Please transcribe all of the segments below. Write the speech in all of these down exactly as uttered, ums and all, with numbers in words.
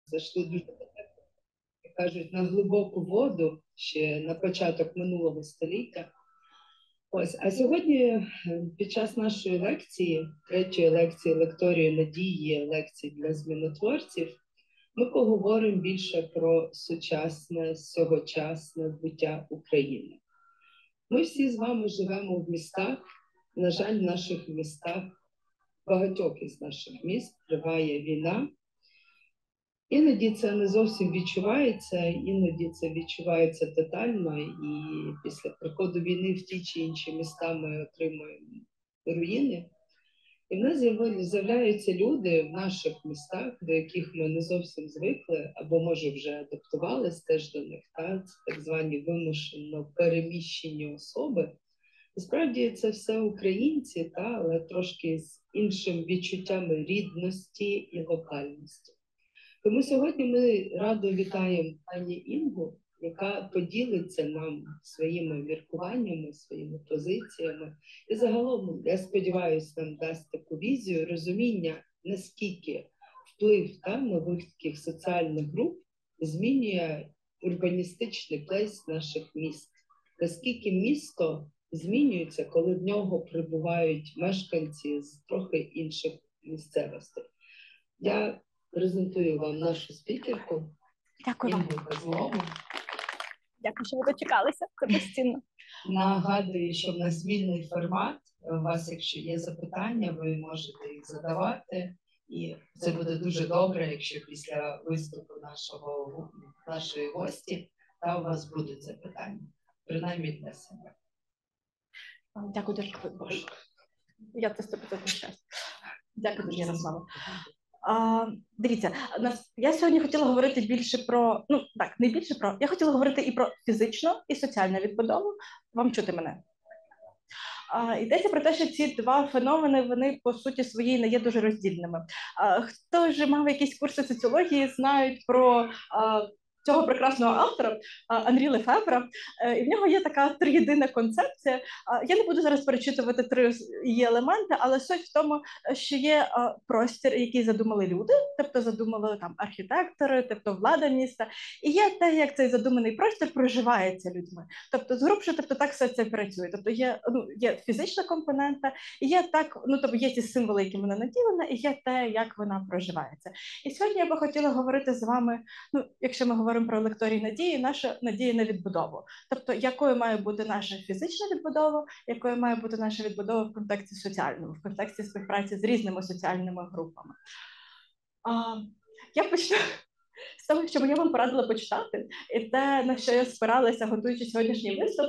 зайшли дуже, як кажуть, на глибоку воду ще на початок минулого століття. Ось, а сьогодні під час нашої лекції, третьої лекції лекторії надії, лекції для змінотворців, ми поговоримо більше про сучасне, сьогочасне буття України. Ми всі з вами живемо в містах. На жаль, в наших містах, багатьох із наших міст триває війна. Іноді це не зовсім відчувається, іноді це відчувається тотально, і після приходу війни в ті чи інші міста ми отримуємо руїни. І в нас з'являються люди в наших містах, до яких ми не зовсім звикли, або, може, вже адаптувалися теж до них, та? Це так звані вимушено переміщені особи. Насправді це все українці, та? Але трошки з іншим відчуттями рідності і локальності. Тому сьогодні ми радо вітаємо пані Інгу, яка поділиться нам своїми міркуваннями, своїми позиціями. І загалом, я сподіваюся, нам дасть таку візію, розуміння, наскільки вплив та, нових таких соціальних груп змінює урбаністичний плейс наших міст. Наскільки місто змінюється, коли в нього прибувають мешканці з трохи інших місцевостей. Я презентую вам нашу спікерку. Дякую вам. Дякую, що ви дочекалися. Це безцінно. Нагадую, що в нас вільний формат. У вас, якщо є запитання, ви можете їх задавати. І це буде дуже добре, якщо після виступу нашого, нашої гості та у вас будуть запитання. Принаймні для себе. Дякую дуже. Боже. Я це сто відсотків щастя. Дякую дуже, Ярослава. А, дивіться, я сьогодні хотіла говорити більше про, ну так, не більше про, я хотіла говорити і про фізичну, і соціальну відбудову. Вам чути мене? А, йдеться про те, що ці два феномени, вони по суті своїй не є дуже роздільними. А, хто вже мав якісь курси соціології, знають про а, цього прекрасного автора Анрі Лефевра, і в нього є така триєдина концепція. Я не буду зараз перечитувати три її елементи, але суть в тому, що є простір, який задумали люди, тобто задумали там архітектори, тобто влада міста, і є те, як цей задуманий простір проживається людьми. Тобто, згрубше, тобто так все це працює. Тобто є, ну, є фізична компонента, і є так, ну тобто є ті символи, які вона наділена, і є те, як вона проживається. І сьогодні я би хотіла говорити з вами, ну, якщо ми говоримо про лекторій надії, наша надія на відбудову. Тобто, якою має бути наша фізична відбудова, якою має бути наша відбудова в контексті соціальному, в контексті співпраці з різними соціальними групами. А, я почну з того, що я вам порадила почитати, і те, на що я спиралася, готуючи сьогоднішній виступ,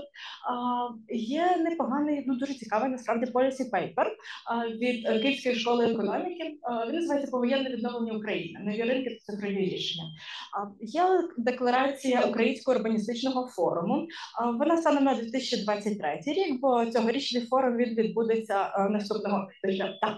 є непоганий, ну дуже цікавий, насправді, policy paper від Київської школи економіки. Він називається «Повоєнне відновлення України. Нові ринки та цифрові рішення». Є декларація Українського урбаністичного форуму. Вона стане на дві тисячі двадцять третій рік, бо цьогорічний форум він відбудеться наступного тижня. Так.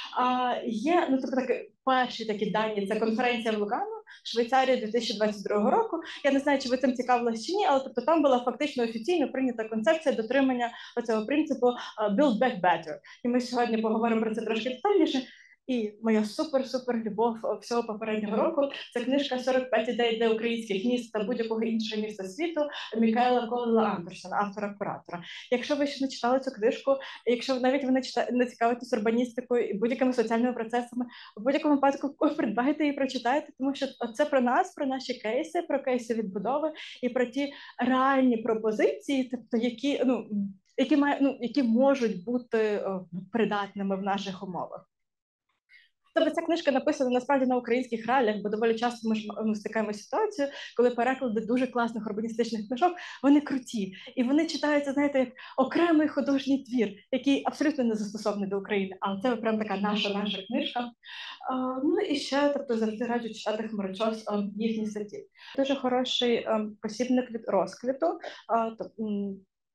Є, ну, тобто, такі, перші такі дані, це конференція в Лугано, Швейцарія дві тисячі двадцять другого року. Я не знаю, чи ви цим цікавились чи ні, але тобто, там була фактично офіційно прийнята концепція дотримання цього принципу uh, «build back better». І ми сьогодні поговоримо про це трошки детальніше. І моя супер-супер любов всього попереднього року – це книжка «сорок п'ять ідей для українських міст та будь-якого іншого міста світу» Мікаела Колела Андерсона, автора-куратора. Якщо ви ще не читали цю книжку, якщо навіть ви не, чита... не цікавитесь урбаністикою і будь-якими соціальними процесами, в будь-якому випадку придбайте і прочитайте, тому що це про нас, про наші кейси, про кейси відбудови і про ті реальні пропозиції, тобто які, ну, які, має, ну, які можуть бути о, придатними в наших умовах. Тобто ця книжка написана насправді на українських реаліях, бо доволі часто ми ж ми стикаємося з ситуацією, коли переклади дуже класних урбаністичних книжок, вони круті. І вони читаються, знаєте, як окремий художній твір, який абсолютно не застосований до України. Але це прям така наша-наша книжка. А, ну і ще, тобто, завжди раджу читати Хмарочос їхні статті. Дуже хороший а, посібник від розквіту. А, то,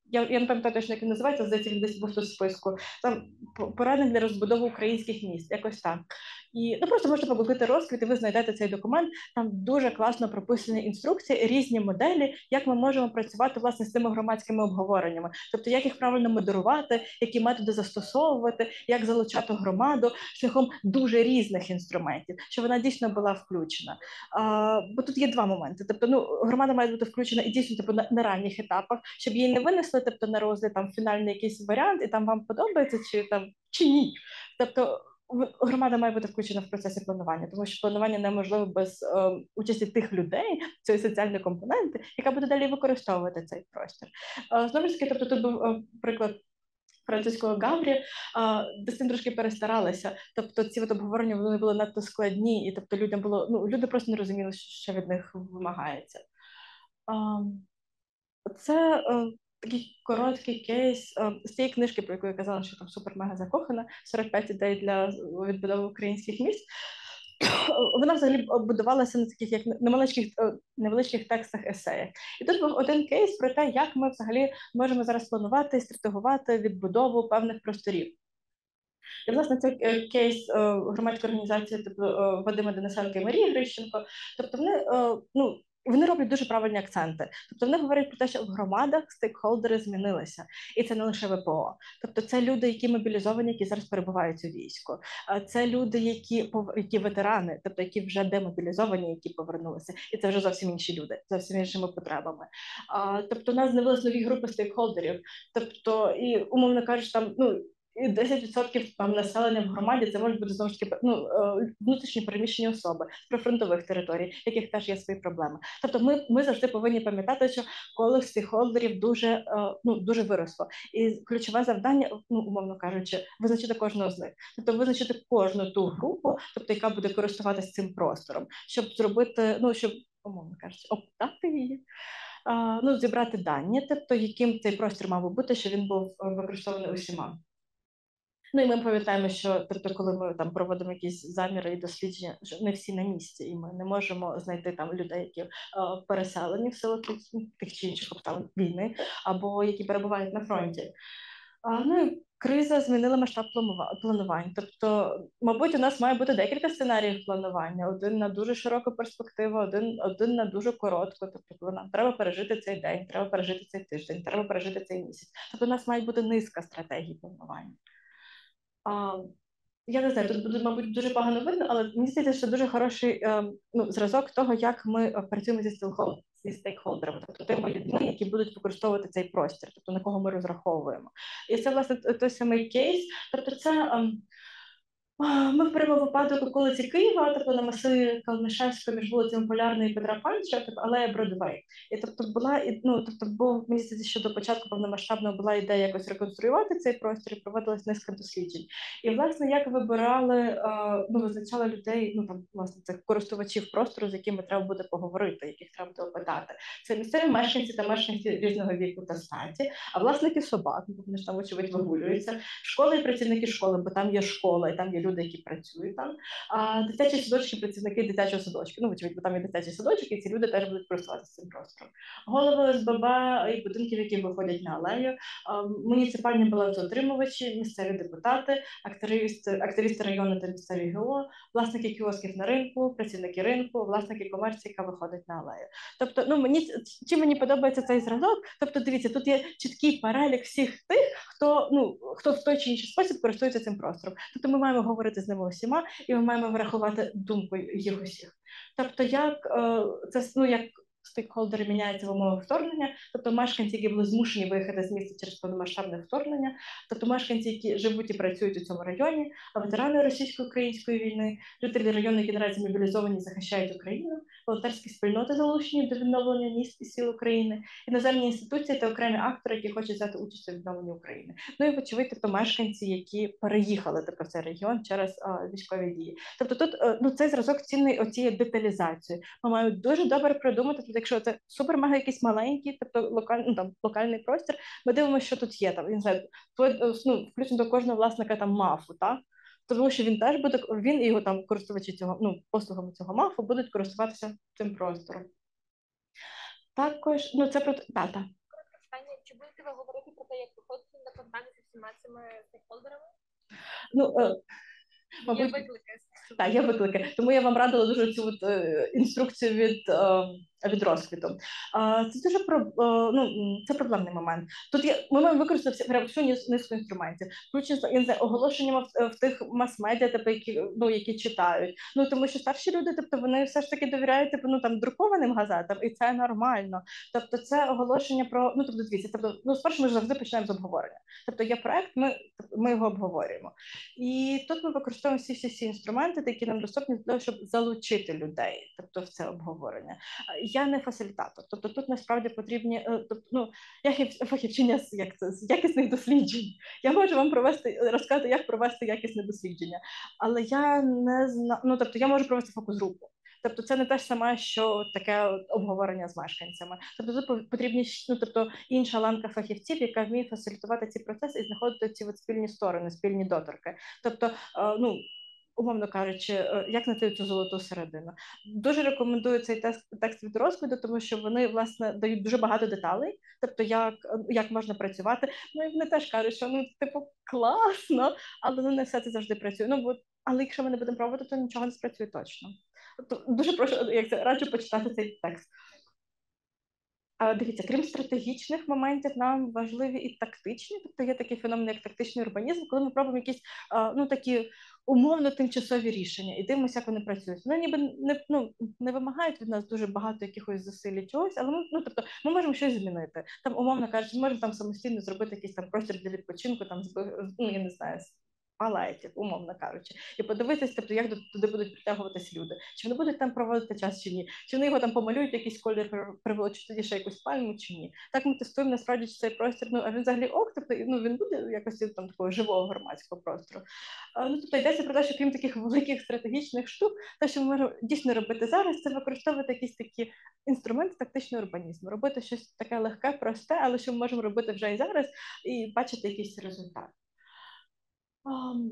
я, я не пам'ятаю точно, як він називається, здається, він десь був тут в списку. Там порадник для розбудови українських міст, якось так. І ну просто можете погуглити розквіт, і ви знайдете цей документ. Там дуже класно прописані інструкції, різні моделі, як ми можемо працювати власне з цими громадськими обговореннями, тобто як їх правильно модерувати, які методи застосовувати, як залучати громаду шляхом дуже різних інструментів, щоб вона дійсно була включена. А, бо тут є два моменти. Тобто, ну громада має бути включена і дійсно тобто, на, на ранніх етапах, щоб її не винесли, тобто на розгляд там фінальний якийсь варіант, і там вам подобається чи там чи ні. Тобто громада має бути включена в процесі планування, тому що планування неможливо без е, участі тих людей, цієї соціальної компоненти, яка буде далі використовувати цей простір. Е, знову ж таки, тобто тут був е, приклад французького Гаврі, де з цим трошки перестаралися. Тобто ці от обговорення вони були надто складні, і тобто людям було, ну, люди просто не розуміли, що від них вимагається. Це такий короткий кейс з цієї книжки, про яку я казала, що там супер-мега закохана, сорок п'ять ідей для відбудови українських міст. Вона взагалі будувалася на таких як невеличких, невеличких текстах есеях. І тут був один кейс про те, як ми взагалі можемо зараз планувати і стратегувати відбудову певних просторів. І, власне, це кейс громадської організації типу, Вадима Денисенка і Марії Грищенко. Тобто вони, ну, вони роблять дуже правильні акценти. Тобто вони говорять про те, що в громадах стейкхолдери змінилися. І це не лише ВПО. Тобто це люди, які мобілізовані, які зараз перебувають у війську. Це люди, які, які ветерани, тобто які вже демобілізовані, які повернулися. І це вже зовсім інші люди, зовсім іншими потребами. Тобто у нас з'явились нові групи стейкхолдерів. Тобто, і, умовно кажучи, там, ну, і десять відсотків там населення в громаді це можуть бути знову ж таки ну, внутрішні переміщені особи з прифронтових територій, яких теж є свої проблеми. Тобто ми, ми завжди повинні пам'ятати, що коло стейкхолдерів дуже, ну, дуже виросло. І ключове завдання, ну, умовно кажучи, визначити кожного з них. Тобто визначити кожну ту групу, тобто яка буде користуватися цим простором, щоб зробити, ну, щоб, умовно кажучи, опитати її. Ну, зібрати дані, тобто яким цей простір мав бути, що він був використований усіма. Ну і ми пам'ятаємо, що тобто, коли ми там проводимо якісь заміри і дослідження, що не всі на місці, і ми не можемо знайти там людей, які е, переселені в силу тих, тих чи інших обставин війни, або які перебувають на фронті. А, ну і криза змінила масштаб планувань. Тобто, мабуть, у нас має бути декілька сценаріїв планування: один на дуже широку перспективу, один, один на дуже коротку. Тобто, нам треба пережити цей день, треба пережити цей тиждень, треба пережити цей місяць. Тобто, у нас має бути низка стратегій планування. А, я не знаю, тут буде, мабуть, дуже погано видно, але мені здається, що дуже хороший е, ну, зразок того, як ми працюємо зі зі стейкхолдерами, тобто тими людьми, які будуть використовувати цей простір, тобто на кого ми розраховуємо. І це, власне, той самий кейс. Тобто це... Е, ми беремо випадок околиці Києва, тобто на масиві Калнишевського між вулицями Полярної і Петра Панча, тобто алея Бродвей. І тобто була, ну, тобто, бо мені здається, що до початку повномасштабного була ідея якось реконструювати цей простір, і проводилась низка досліджень. І, власне, як вибирали, ну, визначали людей, ну, там, власне, цих користувачів простору, з якими треба буде поговорити, яких треба буде опитати. Це місцеві мешканці та мешканці різного віку та статі, а власники собак, бо вони ж там, очевидь, вигулюються, школи і працівники школи, бо там є школа, і там є люди, які працюють там, а дитячі садочки, працівники дитячого садочку. Ну, вочевидь, бо там є дитячий садочок, і ці люди теж будуть користуватися цим простором. Голови ОСББ і будинків, які виходять на алею, муніципальні балансоутримувачі, місцеві депутати, активісти, активісти району та місцеві ГО, власники кіосків на ринку, працівники ринку, власники комерції, яка виходить на алею. Тобто, ну, мені, чим мені подобається цей зразок, тобто, дивіться, тут є чіткий перелік всіх тих, хто, ну, хто в той чи інший спосіб користується цим простором. Тобто ми маємо говорити з ними усіма, і ми маємо врахувати думку їх усіх. Тобто, як це, ну, як стейкхолдери міняються в умовах вторгнення, тобто мешканці, які були змушені виїхати з міста через повномасштабне вторгнення, тобто мешканці, які живуть і працюють у цьому районі, ветерани російсько-української війни, жителі району, які наразі мобілізовані, захищають Україну, волонтерські спільноти, залучені до відновлення міст і сіл України, іноземні інституції та окремі актори, які хочуть взяти участь у відновленні України. Ну і, вочевидь, тобто мешканці, які переїхали тобто, в цей регіон через а, військові дії. Тобто тут ну, цей зразок цінний оцією деталізацією. Ми маємо дуже добре придумати, тобто, якщо це супер-мега якийсь маленький, тобто локаль, ну, там, локальний простір, ми дивимося, що тут є. Там, не знаю, ну, включно до кожного власника там мафу, так? Тому що він теж буде, він і його там користувачі цього, ну, послугами цього мафу будуть користуватися цим простором. Також, ну, це про... Та, та. Чи будете ви говорити про те, як виходити на контакт зі всіма цими стейкхолдерами? Ну, е, мабуть, Є виклики. Так, є виклики. Тому я вам радила дуже цю от, е, інструкцію від, е, від розквіту. Е, це дуже про, е, ну, м, це проблемний момент. Тут є, ми маємо використати всі- прям всю ніс- низку інструментів, включно я не знаю, оголошеннями в, в тих мас-медіа, типу, які, ну, які читають. Ну, тому що старші люди, тобто, вони все ж таки довіряють типу, ну, там, друкованим газетам, і це нормально. Тобто це оголошення про, ну, тобто, дивіться, тобто, ну, спершу ми ж завжди починаємо з обговорення. Тобто є проект, ми, ми його обговорюємо. І тут ми використовуємо всі всі, всі інструменти, які нам доступні для того, щоб залучити людей, тобто в це обговорення. Я не фасилітатор, тобто тут насправді потрібні, е, тобто, ну, я фахівчиня з як це з якісних досліджень. Я можу вам провести розказати, як провести якісне дослідження, але я не знаю, ну тобто я можу провести фокус-групу. Тобто це не те ж саме, що таке обговорення з мешканцями. Тобто тут потрібні, ну, тобто інша ланка фахівців, яка вміє фасилітувати ці процеси і знаходити ці от спільні сторони, спільні доторки. Тобто, ну, умовно кажучи, як знайти цю золоту середину. Дуже рекомендую цей текст, текст від розкладу, тому що вони, власне, дають дуже багато деталей, тобто як, як можна працювати. Ну, і вони теж кажуть, що, ну, типу, класно, але ну, не все це завжди працює. Ну, бо, але якщо ми не будемо пробувати, то нічого не спрацює точно. Тобто, дуже прошу, як це, раджу почитати цей текст. А, дивіться, крім стратегічних моментів, нам важливі і тактичні, тобто є такий феномен, як тактичний урбанізм, коли ми пробуємо якісь, а, ну, такі умовно тимчасові рішення і дивимося, як вони працюють. Вони ніби не, ну, не вимагають від нас дуже багато якихось зусиль чогось, але ми, ну, тобто, ми можемо щось змінити. Там, умовно кажучи, ми можемо там самостійно зробити якийсь там простір для відпочинку, там, ну, я не знаю, палетів, умовно кажучи, і подивитися, тобто, як туди будуть притягуватись люди. Чи вони будуть там проводити час чи ні? Чи вони його там помалюють, якийсь колір приволочуть тоді ще якусь пальму чи ні? Так ми тестуємо насправді, чи цей простір, ну, а він взагалі ок, тобто, ну, він буде якось там такого живого громадського простору. А, ну, тобто йдеться про те, що крім таких великих стратегічних штук, те, що ми можемо дійсно робити зараз, це використовувати якісь такі інструменти тактичного урбанізму, робити щось таке легке, просте, але що ми можемо робити вже і зараз, і бачити якийсь результат. Um,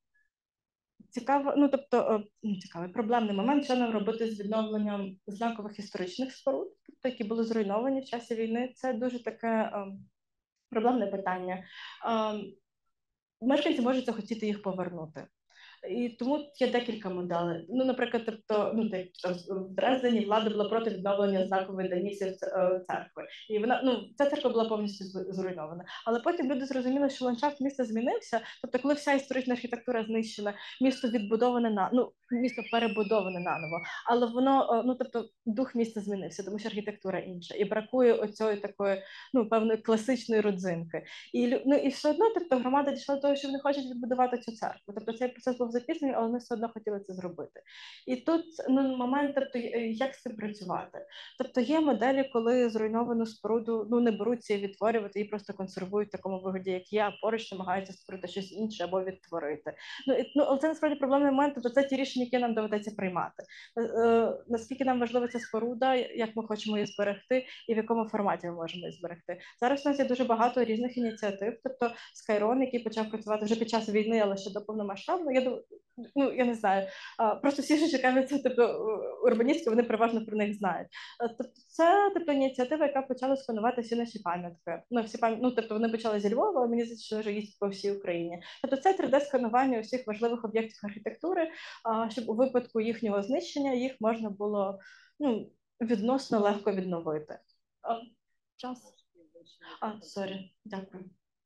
цікаво, ну тобто ну, цікавий проблемний момент, що нам робити з відновленням знакових історичних споруд, тобто, які були зруйновані в часі війни. Це дуже таке um, проблемне питання. Um, мешканці можуть захотіти їх повернути. І тому є декілька моделей. Ну, наприклад, тобто, ну, так, в Дрездені влада була проти відновлення знакової Данісів церкви. І вона, ну, ця церква була повністю зруйнована. Але потім люди зрозуміли, що ландшафт міста змінився. Тобто, коли вся історична архітектура знищена, місто відбудоване на ну, місто перебудоване наново. Але воно, ну, тобто, дух міста змінився, тому що архітектура інша. І бракує оцієї такої, ну, певної класичної родзинки. І, ну, і все одно, тобто, громада дійшла до того, що вони хочуть відбудувати цю церкву. Тобто, цей процес був запізнаний, але вони все одно хотіли це зробити. І тут ну, момент, тобто, як з цим працювати. Тобто є моделі, коли зруйновану споруду ну, не беруться і відтворювати, її просто консервують в такому вигляді, як є, а поруч намагаються створити щось інше або відтворити. Ну, і, ну, але це насправді проблемний момент, тобто це ті рішення, які нам доведеться приймати. Е, е, наскільки нам важлива ця споруда, як ми хочемо її зберегти і в якому форматі ми можемо її зберегти. Зараз у нас є дуже багато різних ініціатив, тобто Скайрон, який почав працювати вже під час війни, але ще до повномасштабного, я думаю, ну, я не знаю, просто всі, що цікавляться типу, урбаністки, вони переважно про них знають. Тобто це типу, ініціатива, яка почала сканувати всі наші пам'ятки. Ну, всі пам'ятки, ну, тобто вони почали зі Львова, але мені здається, що вже їздять по всій Україні. Тобто це три де-сканування усіх важливих об'єктів архітектури, щоб у випадку їхнього знищення їх можна було ну, відносно легко відновити. А, час. А, сорі, дякую.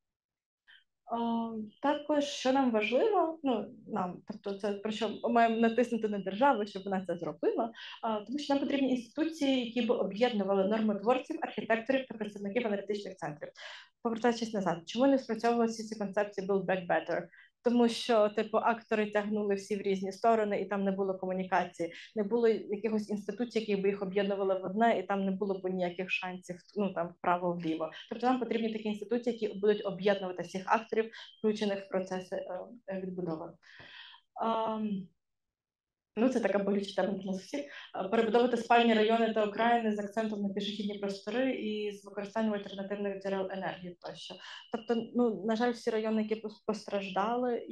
Uh, також, що нам важливо, ну, нам, тобто це про що ми маємо натиснути на державу, щоб вона це зробила, uh, тому що нам потрібні інституції, які б об'єднували нормотворців, архітекторів та представників аналітичних центрів. Повертаючись назад, чому не спрацьовували всі ці концепції Build Back Better? Тому що, типу, актори тягнули всі в різні сторони, і там не було комунікації, не було якихось інституцій, які б їх об'єднували в одне, і там не було б ніяких шансів, ну, там, вправо-вліво. Тобто нам потрібні такі інституції, які будуть об'єднувати всіх акторів, включених в процеси е, відбудови. Um, Ну, це така болюча тема для нас всіх. Перебудовувати спальні райони та окраїни з акцентом на пішохідні простори і з використанням альтернативних джерел енергії тощо. Тобто, ну, на жаль, всі райони, які постраждали, і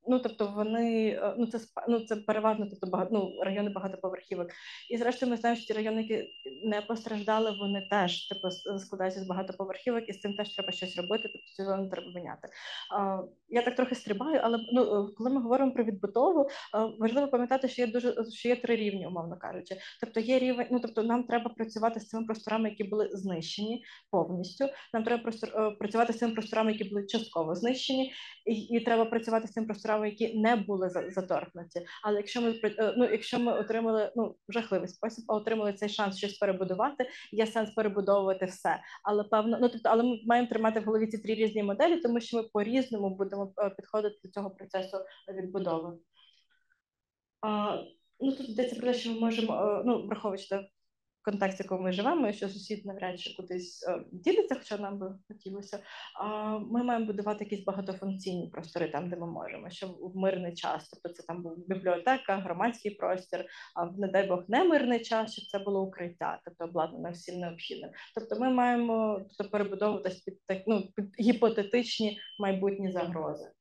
ну тобто вони, ну це ну це переважно, тобто багато, ну, райони багатоповерхівок. І зрештою ми знаємо, що ті райони, які не постраждали, вони теж типу складаються з багатоповерхівок, і з цим теж треба щось робити, тобто цю зону треба міняти. А, я так трохи стрибаю, але ну коли ми говоримо про відбудову, важливо пам'ятати, що є дуже що є три рівні, умовно кажучи. Тобто є рівень, ну тобто нам треба працювати з цими просторами, які були знищені повністю. Нам треба простор, працювати з цими просторами, які були частково знищені, і, і треба працювати з цими просторами, які не були заторкнуті. Але якщо ми ну, якщо ми отримали ну жахливий спосіб, а отримали цей шанс щось перебудувати, є сенс перебудовувати все. Але певно, ну тобто, але ми маємо тримати в голові ці три різні моделі, тому що ми по-різному будемо підходити до цього процесу відбудови. А, ну тут йдеться про те, що ми можемо, ну враховуючи в контексті, в якому ми живемо, що сусід навряд чи кудись е, ділиться, хоча нам би хотілося. А ми маємо будувати якісь багатофункційні простори там, де ми можемо, щоб в мирний час, тобто це там був бібліотека, громадський простір, а в, не дай Бог, не мирний час, щоб це було укриття, тобто обладнане всім необхідним. Тобто ми маємо тобто, перебудовуватись під так, ну, під гіпотетичні майбутні загрози.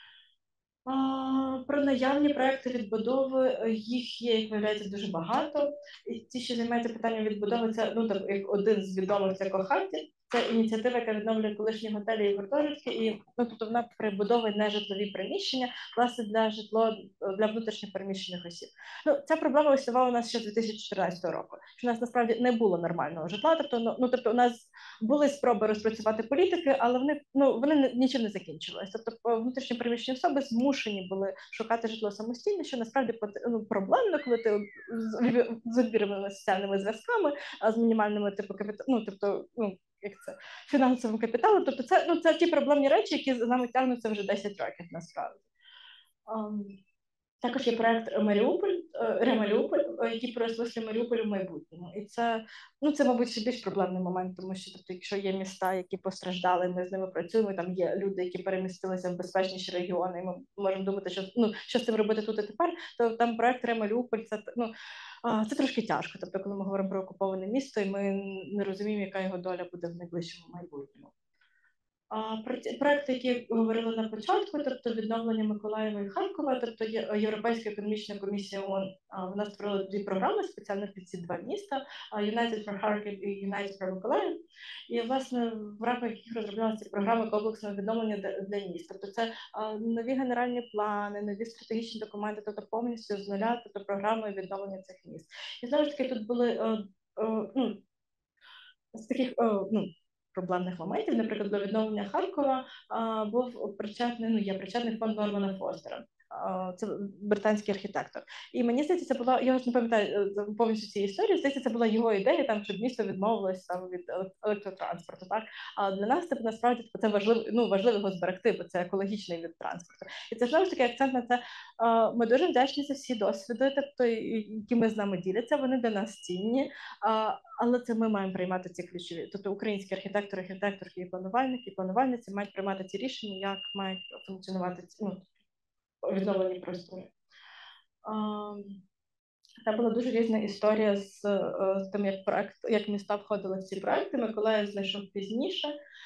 А, про наявні проекти відбудови, їх є, як виявляється, дуже багато. І ті, що займаються питанням відбудови, це ну так як один з відомих це Коханті. Це ініціатива, яка відновлює колишні готелі і гуртожитки, і ну тобто вона перебудовує нежитлові приміщення, власне для житло для внутрішньо переміщених осіб. Ну ця проблема існувала у нас ще з дві тисячі чотирнадцятого року. Що у нас насправді не було нормального житла. Тобто, ну, ну тобто, у нас були спроби розпрацювати політики, але вони ну вони нічим не закінчилися. Тобто внутрішньо переміщені особи змушені були шукати житло самостійно, що насправді ну, проблемно, коли ти з обірваними соціальними зв'язками, а з мінімальними типу капіталу, ну тобто, ну. Як це фінансовим капіталом, тобто це ну це ті проблемні речі, які з нами тягнуться вже десять років насправді. Um, також є проект Маріуполь, Ремаріуполь, який переосмислює Маріуполь в майбутньому. І це, ну це, мабуть, ще більш проблемний момент, тому що тобто, якщо є міста, які постраждали, ми з ними працюємо, там є люди, які перемістилися в безпечніші регіони, і ми можемо думати, що ну що з цим робити тут і тепер, то там проект Ремаріуполь, це ну. Це трошки тяжко, тобто, коли ми говоримо про окуповане місто, і ми не розуміємо, яка його доля буде в найближчому майбутньому. Проекти, які говорили на початку, тобто відновлення Миколаєва і Харкова, тобто Європейська економічна комісія ООН, вона створила дві програми спеціально під ці два міста, United for Kharkiv і United for Mykolaiv. І, власне, в рамках яких розроблялися програми комплексного відновлення для міст. Тобто це нові генеральні плани, нові стратегічні документи, тобто повністю з нуля, тобто програми відновлення цих міст. І, знову ж таки, тут були, ну, з таких, ну, проблемних моментів, наприклад, до відновлення Харкова а, був причетний, ну, є причетний фонд Нормана Фостера. А, це британський архітектор. І мені здається, це була, я ж не пам'ятаю повністю цієї історії, здається, це була його ідея, там, щоб місто відмовилось там, від електротранспорту. Так? А для нас типу, насправді це важливо, ну, важливо його зберегти, бо це екологічний від транспорту. І це знову ж таки акцент на це. А, ми дуже вдячні за всі досвіди, тобто, які ми з нами діляться, вони для нас цінні. А, але це ми маємо приймати ці ключові. Тобто українські архітектори, архітекторки і планувальники, і планувальниці мають приймати ці рішення, як мають функціонувати ну, відновлені простори. Це була дуже різна історія з, з тим, як проект, як міста входили в ці проекти. Миколаїв знайшов пізніше.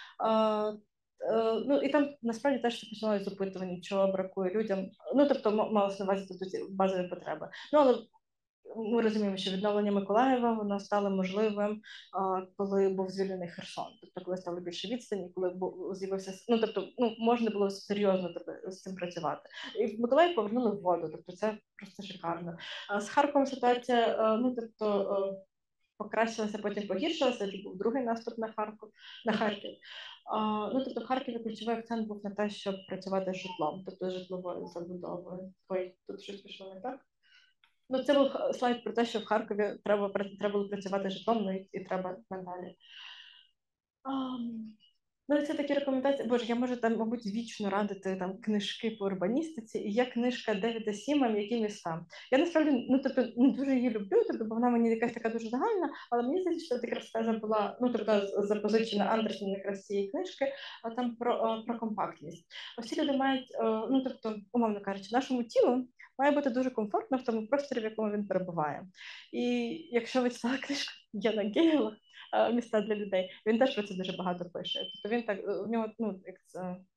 Ну і там насправді теж це почалося з опитування, чого бракує людям. Ну тобто малося на увазі тут ці базові потреби. Ну але ми розуміємо, що відновлення Миколаєва воно стало можливим, коли був звільнений Херсон. Тобто, коли стало більше відстані, коли з'явився, ну тобто, ну можна було серйозно тобто, з цим працювати. І в Миколаїв повернули воду, тобто це просто шикарно. А з Харковом ситуація, ну тобто, покращилася, потім погіршилася. Це був другий наступ на Харків. На Харків. А, ну тобто, в Харкові ключовий акцент був на те, щоб працювати з житлом, тобто житловою забудовою. Ой, тут щось пішло не так. Ну, це був слайд про те, що в Харкові треба, треба було працювати житлом, ну і, і треба надалі. Um, ну, це такі рекомендації. Боже, я можу там, мабуть, вічно радити там книжки по урбаністиці. І є книжка Девіда Сіма «М'які міста». Я насправді ну, тобто, не дуже її люблю, тобто, бо вона мені якась така дуже загальна, але мені здається, що якраз теза була, ну, тобто, запозичена Андерсом якраз цієї книжки, а там про, про компактність. Усі люди мають, ну, тобто, умовно кажучи, нашому тілу має бути дуже комфортно в тому просторі, в якому він перебуває. І якщо ви читали книжку Яна Гейла «Міста для людей», він теж про це дуже багато пише. Тобто він так, у нього, ну, як це,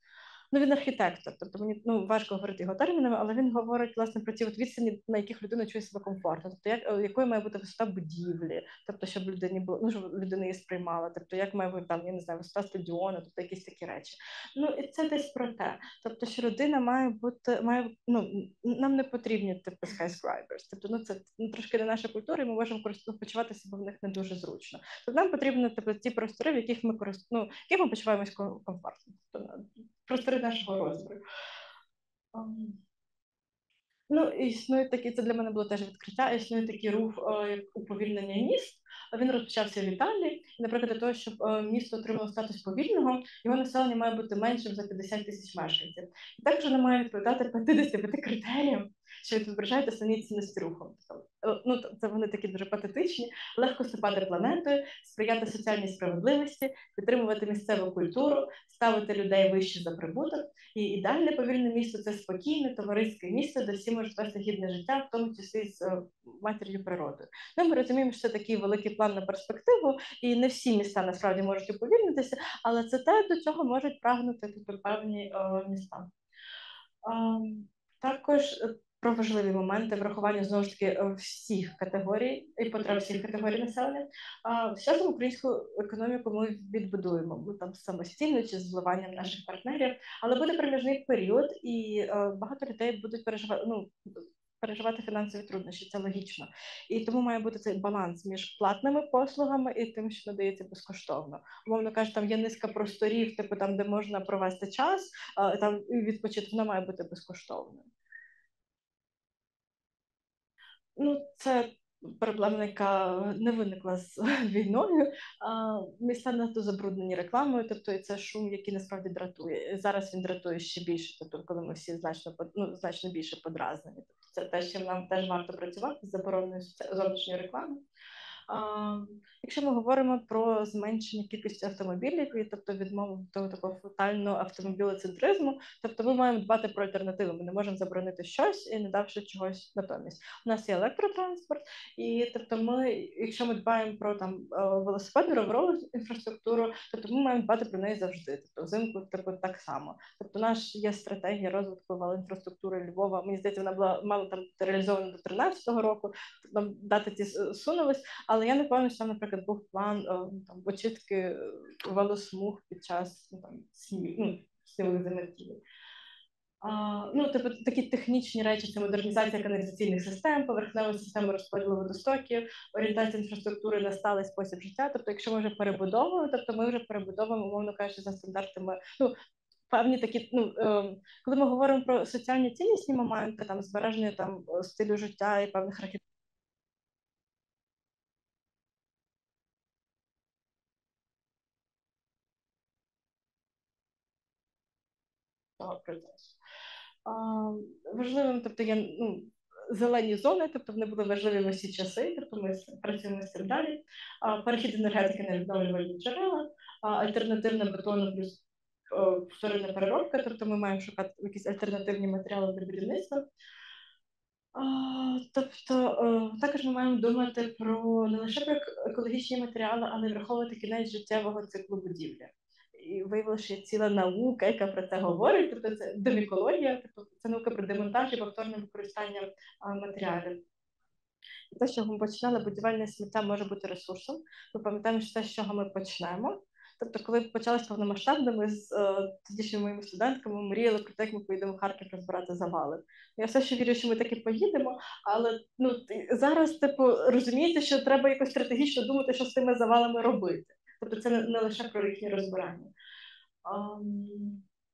Ну, він архітектор, тобто мені ну, важко говорити його термінами, але він говорить власне про ті от відстані, на яких людина чує себе комфортно. Тобто, як, якою має бути висота будівлі, тобто, щоб людині було, ну, щоб людина її сприймала, тобто, як має бути там, я не знаю, висота стадіону, тобто якісь такі речі. Ну, і це десь про те. Тобто, що людина має бути, має, ну, нам не потрібні типу skyscrapers, тобто, ну, це ну, трошки не наша культура, і ми можемо почувати себе в них не дуже зручно. Тобто, нам потрібно типу, ті простори, в яких ми корист... ну, в яких ми почуваємось комфортно. Тобто, простори нашого розміру. Um, ну, існує такі, це для мене було теж відкриття, існує такий рух, о, як уповільнення міст. Він розпочався в Італії. І, наприклад, для того, щоб о, місто отримало статус повільного, його населення має бути меншим за п'ятдесят тисяч мешканців. І також воно має відповідати п'ятдесят п'яти критеріям, що відображають основні цінності руху. Ну, це вони такі дуже патетичні, легко ступати планетою, сприяти соціальній справедливості, підтримувати місцеву культуру, ставити людей вище за прибуток. І ідеальне повільне місто – це спокійне, товариське місто, де всі можуть вести гідне життя, в тому числі з uh, матір'ю природою. Ну, ми розуміємо, що це такий великий план на перспективу, і не всі міста насправді можуть уповільнитися, але це те, до чого можуть прагнути тобто, певні uh, міста. Uh, також про важливі моменти врахування, знову ж таки, всіх категорій і потреб всіх категорій населення. А з часом українську економіку ми відбудуємо, ми там самостійно чи з вливанням наших партнерів, але буде проміжний період, і а, багато людей будуть переживати, ну, переживати фінансові труднощі, це логічно. І тому має бути цей баланс між платними послугами і тим, що надається безкоштовно. Умовно кажуть, там є низка просторів, типу там, де можна провести час, а, там відпочити, вона має бути безкоштовною. Ну, це проблема, яка не виникла з війною. А, міста надто забруднені рекламою, тобто і це шум, який насправді дратує. Зараз він дратує ще більше, тобто коли ми всі значно, ну, значно більше подразнені. Тобто це те, з чим нам теж варто працювати, з забороною зовнішньої реклами. А, якщо ми говоримо про зменшення кількості автомобілів, і, тобто відмову від того такого фатального автомобілецентризму, тобто ми маємо дбати про альтернативу. Ми не можемо заборонити щось і не давши чогось натомість. У нас є електротранспорт, і тобто ми, якщо ми дбаємо про там велосипедну роверову інфраструктуру, тобто ми маємо дбати про неї завжди. Тобто взимку тобто, так само. Тобто, наш є стратегія розвитку велоінфраструктури Львова. Мені здається, вона була мало там реалізована до тринадцятого року. Там дати ті сунулись. Але я не пам'ятаю, що там, наприклад, був план там, очистки велосмуг під час ну, там, снів, ну, снівих землетрусів. А, ну, тобто, такі технічні речі – це модернізація каналізаційних систем, поверхневої системи розподілу водостоків, орієнтація інфраструктури на сталий спосіб життя. Тобто, якщо ми вже перебудовуємо, тобто ми вже перебудовуємо, умовно кажучи, за стандартами, ну, певні такі, ну, е, коли ми говоримо про соціальні ціннісні моменти, там, збереження там, стилю життя і певних архітектурних процесу. А, важливим, тобто є ну, зелені зони, тобто вони були важливі в усі часи, тобто ми працюємо з цим далі. А, перехід енергетики на відновлювальні джерела, а, альтернативна бетону плюс вторинна переробка, тобто ми маємо шукати якісь альтернативні матеріали для будівництва. А, тобто о, також ми маємо думати про не лише про екологічні матеріали, але й враховувати кінець життєвого циклу будівлі. І виявилося, що є ціла наука, яка про це говорить, тобто це демікологія, тобто це наука про демонтаж і повторне використання а, матеріалів. І те, з чого ми починали, будівельне сміття може бути ресурсом. Ми пам'ятаємо, що те, з чого ми почнемо. Тобто, коли почалося повномасштабно, ми з е, тодішніми моїми студентками мріяли про те, як ми поїдемо в Харків розбирати завали. Я все ще вірю, що ми таки поїдемо, але ну, зараз, типу, розумієте, що треба якось стратегічно думати, що з цими завалами робити. Тобто це не, не лише про їхнє розбирання. Um...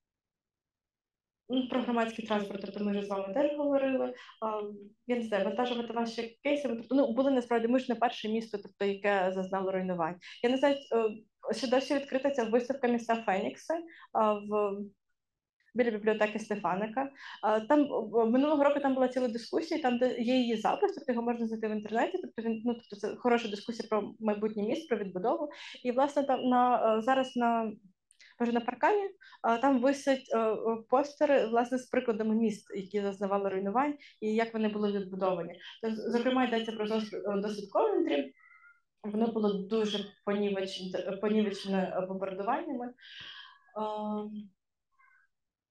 Про громадський транспорт, тобто ми вже з вами теж говорили. Um, я не знаю, вантажувати ваші кейси. Тобто, ну, були насправді, ми ж не перше місто, тобто, яке зазнало руйнувань. Я не знаю, що досі відкрита ця виставка міста Фенікси в біля бібліотеки Стефаника. Там минулого року там була ціла дискусія, там де є її запис, тобто його можна знайти в інтернеті. Тобто він ну тобто це хороша дискусія про майбутнє міст, про відбудову. І власне там на зараз на може на паркані там висять постери власне з прикладами міст, які зазнавали руйнувань, і як вони були відбудовані. Тобто, зокрема, йдеться про досвід Ковентрі. Воно було дуже понівечене, понівечене бомбардуваннями.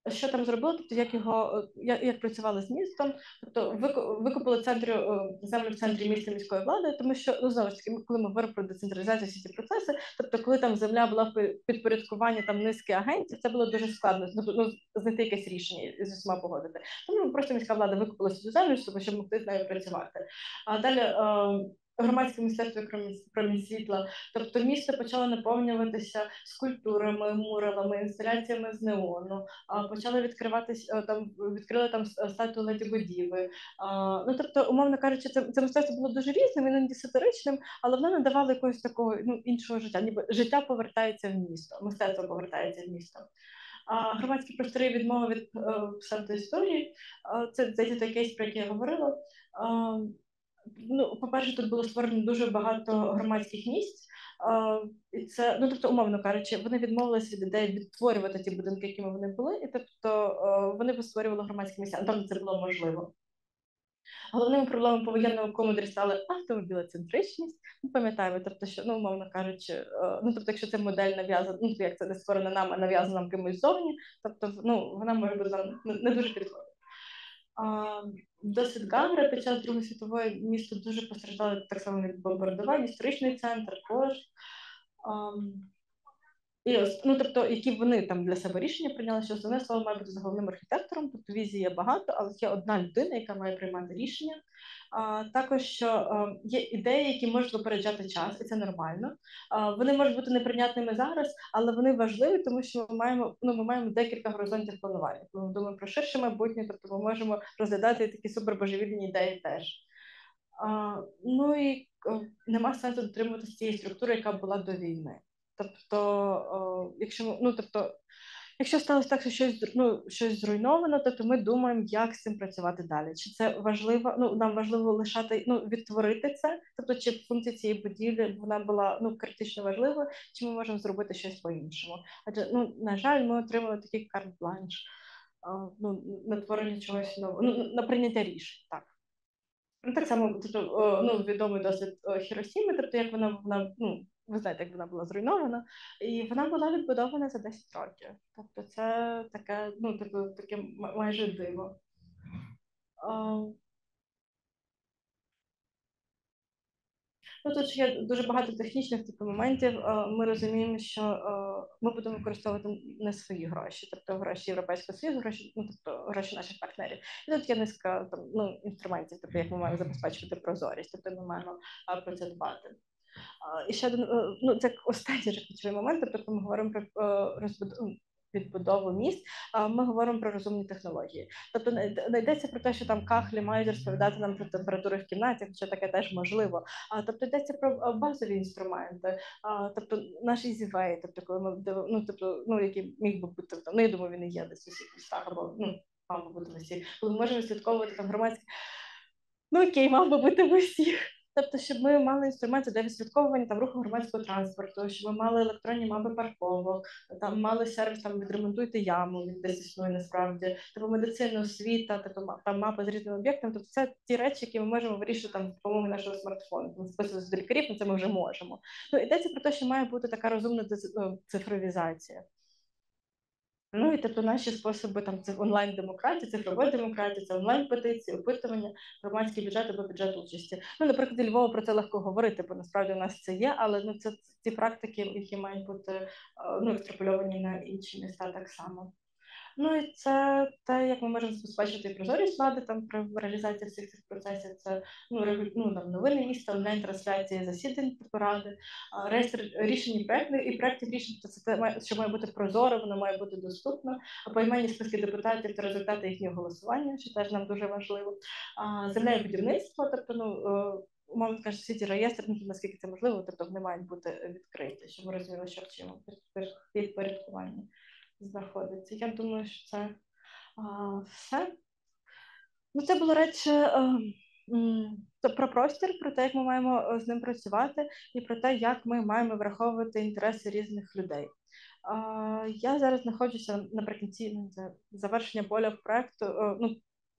що там зробили, тобто як його як, як працювали з містом, тобто викупили центр землю в центрі міста міської влади, тому що ну знову ж таки, коли ми говоримо про децентралізацію всі ці процеси, тобто коли там земля була в підпорядкуванні там низки агентів, це було дуже складно ну, знайти якесь рішення і з усіма погодити. Тому просто міська влада викупила цю землю, щоб могти з нею працювати. А далі громадське міністерство промінь світла, тобто місто почало наповнюватися скульптурами, муралами, інсталяціями з неону, почали відкриватися, там відкрили там статую Леді Годіви. Ну тобто, умовно кажучи, це, це мистецтво було дуже різним, іноді саторичним, але воно надавало якогось такого ну, іншого життя, ніби життя повертається в місто, мистецтво повертається в місто. А громадські простори відмови від псевдоісторії, це це той кейс, про який я говорила. Ну, по-перше, тут було створено дуже багато громадських місць, і це, ну, тобто, умовно кажучи, вони відмовилися від ідеї відтворювати ті будинки, якими вони були, і тобто вони створювали громадські місця, там це було можливо. Головними проблемами повоєнного комодрі стали автомобілецентричність. Ми пам'ятаємо, тобто, що, ну, умовно кажучи, ну, тобто, якщо це модель нав'язана, ну, як це не створена нам, а нав'язана нам кимось зовні, тобто, ну, вона може бути нам не дуже підходить. Досвід Гагри під час Другої світової місто дуже постраждало так само від бомбардувань, історичний центр, пожеж. І ось, ну, тобто, які вони там для себе рішення прийняли, що основне слово має бути за головним архітектором, тобто візії є багато, але є одна людина, яка має приймати рішення. А, також, що а, є ідеї, які можуть випереджати час, і це нормально. А, вони можуть бути неприйнятними зараз, але вони важливі, тому що ми маємо, ну, ми маємо декілька горизонтів планування. Коли ми думаємо про ширше майбутнє, тобто ми можемо розглядати такі супербожевільні ідеї теж. А, ну і а, нема сенсу дотримуватися цієї структури, яка була до війни. Тобто, о, якщо ну, тобто, якщо сталося так, що щось ну, щось зруйновано, то ми думаємо, як з цим працювати далі. Чи це важливо? Ну нам важливо лишати ну відтворити це, тобто, чи функція цієї будівлі вона була ну критично важлива, чи ми можемо зробити щось по-іншому? Адже ну на жаль, ми отримали такий карт-бланш ну на творення чогось нового, ну на прийняття рішень. Так. Ну, так само тобто, ну, відомий досвід Хіросіми, тобто як вона вона ну. Ви знаєте, як вона була зруйнована, і вона була відбудована за десять років. Тобто це таке, ну, таке, таке майже диво. Ну, тут є дуже багато технічних типу моментів. Ми розуміємо, що ми будемо використовувати не свої гроші, тобто гроші Європейського Союзу, гроші, ну, тобто гроші наших партнерів. І тут є низка там, ну, інструментів, тобто як ми маємо забезпечувати прозорість, тобто ми маємо про це дбати. І ще один, ну, це останній ключовий момент, тобто коли ми говоримо про розбудову, відбудову міст, ми говоримо про розумні технології. Тобто не йдеться про те, що там кахлі мають розповідати нам про температуру в кімнаті, хоча таке теж можливо. Тобто йдеться про базові інструменти, тобто наш EasyWay, тобто коли ми ну, тобто, ну, який міг би бути там, ну, я думаю, він і є десь у всіх містах, або ну, мав би бути в усіх, коли ми можемо слідковувати там громадські. Ну окей, мав би бути в усіх. Тобто, щоб ми мали інструменти для відслідковування там руху громадського транспорту, щоб ми мали електронні мапи парковок, там мали сервіс там відремонтуйте яму, він десь існує насправді, тобто медицина, освіта, тобто там мапи з різними об'єктами. Тобто це ті речі, які ми можемо вирішити там з допомогою нашого смартфону. Там списувати з лікарів, на це ми вже можемо. Ну йдеться про те, що має бути така розумна цифровізація. Ну і тобто наші способи там це онлайн-демократії, цифрової демократії, це онлайн-петиції, опитування, громадський бюджет або бюджет участі. Ну, наприклад, Львова про це легко говорити, бо насправді у нас це є, але ну, це ті практики, які мають бути ну, екстрапольовані на інші міста так само. Ну і це те, як ми можемо забезпечити прозорість влади там при реалізації всіх цих процесів. Це ну, регу... ну, там, новини міста, онлайн-трансляції засідань ради, реєстр рішень і проєктів, і проєктів рішень, то це те, що має бути прозоро, воно має бути доступно, поімені списки депутатів та результати їхнього голосування, що теж нам дуже важливо. Земля і будівництво, тобто, ну, умовно кажучи, всі ті реєстри, наскільки це можливо, тобто вони мають бути відкриті, щоб ми розуміли, що вчимо підпорядкування знаходиться. Я думаю, що це а, все. Ну, це було речі а, м, про простір, про те, як ми маємо з ним працювати, і про те, як ми маємо враховувати інтереси різних людей. А, я зараз знаходжуся наприкінці завершення боля проєкту, ну,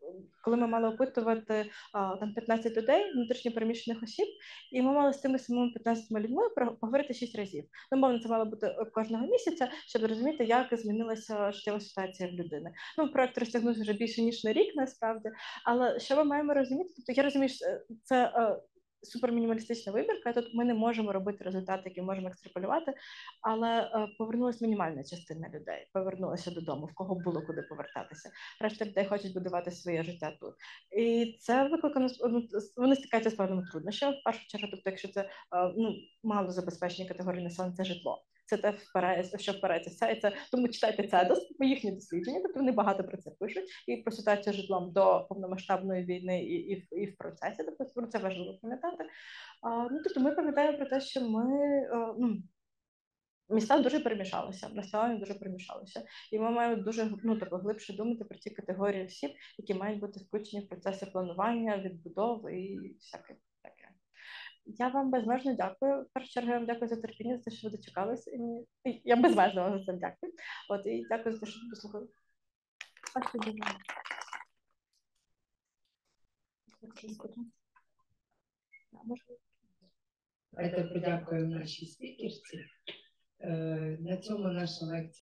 коли ми мали опитувати а, там п'ятнадцять людей, внутрішньо переміщених осіб, і ми мали з тими самими п'ятнадцятьма людьми про- поговорити шість разів. Ну, мовно, це мало бути кожного місяця, щоб розуміти, як змінилася життєва ситуація в людини. Ну, проект розтягнувся вже більше ніж на рік, насправді. Але що ми маємо розуміти? Тобто я розумію, що це е, супермінімалістична вибірка. Тут ми не можемо робити результати, які можемо екстраполювати, але е, повернулася мінімальна частина людей, повернулася додому, в кого було куди повертатися. Решта людей хочуть будувати своє життя тут. І це викликано, ну, вони стикаються з певними труднощами. В першу чергу, тобто, якщо це е, ну, мало забезпечені категорії населення, це житло. Це те, впирається, що впирається все. І це, тому читайте ЦЕДОС, їхні дослідження, тобто вони багато про це пишуть, і про ситуацію з житлом до повномасштабної війни, і, і, в- і в процесі, тобто про це важливо пам'ятати. А, ну, тобто ми пам'ятаємо про те, що ми, е, ну, міста дуже перемішалися, населення дуже перемішалося. І ми маємо дуже ну, тобто, глибше думати про ті категорії осіб, які мають бути включені в процеси планування, відбудови і всяке таке. Я вам безмежно дякую. В першу чергу я вам дякую за терпіння, за те, що ви дочекались. І мені- і я безмежно вам за це дякую. От, і дякую за те, що ви послухали. Спасибо. Давайте подякуємо нашій спікерці. Е, На цьому наша лекція.